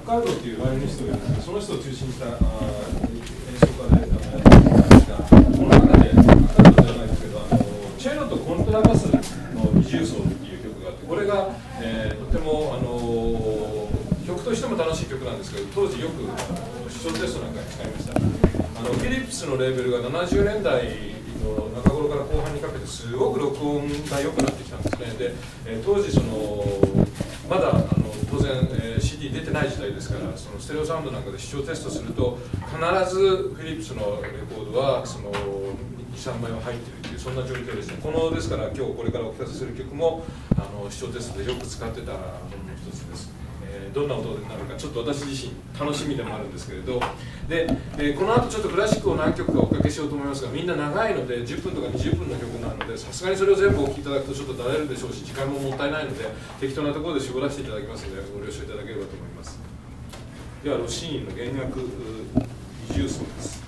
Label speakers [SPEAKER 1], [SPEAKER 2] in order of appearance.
[SPEAKER 1] ッカードっていうバイオリニストがいるんですけど、その人を中心にした演奏家でやっていたんですが、この中で、アッカードじゃないですけど、チェロとコントラバスの二重奏っていう曲があって、これが、とても曲としても楽しい曲なんですけど、当時よく視聴テストなんかに使いました。フィリップスのレーベルが70年代の中頃から後半にかけてすごく録音が良くなってきたんですね。で、当時まだ当然、CD 出てない時代ですから、そのステレオサウンドなんかで視聴テストすると必ずフィリップスのレコードはその2、3枚は入っているというそんな状況ですね。ですから今日これからお聞かせする曲も視聴テストでよく使ってたものの一つです。どんな音になるかちょっと私自身楽しみでもあるんですけれど、で、この後ちょっとクラシックを何曲かおかけしようと思いますが、みんな長いので10分とか20分の曲なので、さすがにそれを全部お聴きいただくとちょっとだれるでしょうし、時間ももったいないので適当なところで絞らせていただきますのでご了承いただければと思います。ではロシーニの弦楽二重奏です。